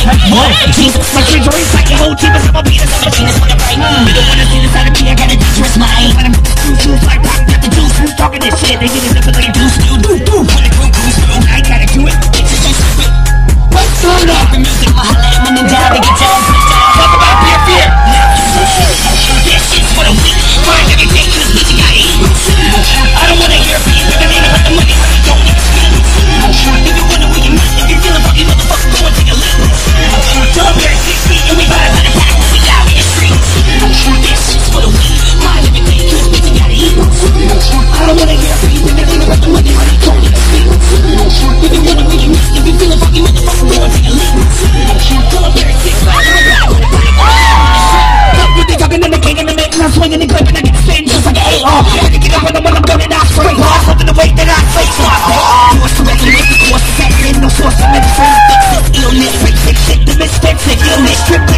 What? My dreams like your whole team is my penis on the penis when I'm right. You don't wanna see the side of me, I got a dangerous mind. When I'm juice like pop, got the juice. Who's talking this shit? They get it up like a deuce. When the crew comes through, I gotta do it. It's just stupid. What's going on? The music, my holla at my down to get down. Talk about fear. This is what I'm weak. Find everything to this bitch I eat. I don't wanna hear beat, but I need to let the money honey don't need to speak. If you wonder where you meet, if you're feeling fucking motherfucker, go and take a leap. Don't bear 6 feet and we buy by the pack when we out in the streets. This is what I'm weak. Find everything to this bitch I gotta eat. I don't wanna hear beat, but I need to let the money honey don't need to speak. If you wonder where you meet, if you're feeling fucking motherfucker, go and take a leap. Don't bear 6 feet and we buy by the pack. They talking in the king and the mix, I'm swinging and clipping, I get spin just like an AR. I can get up on them when I'm gunning, I straight off. Something the way that I face off. You are surrounded with the course, assassin, no source of medicine. Illness, fake shit, the misfits, illness, strip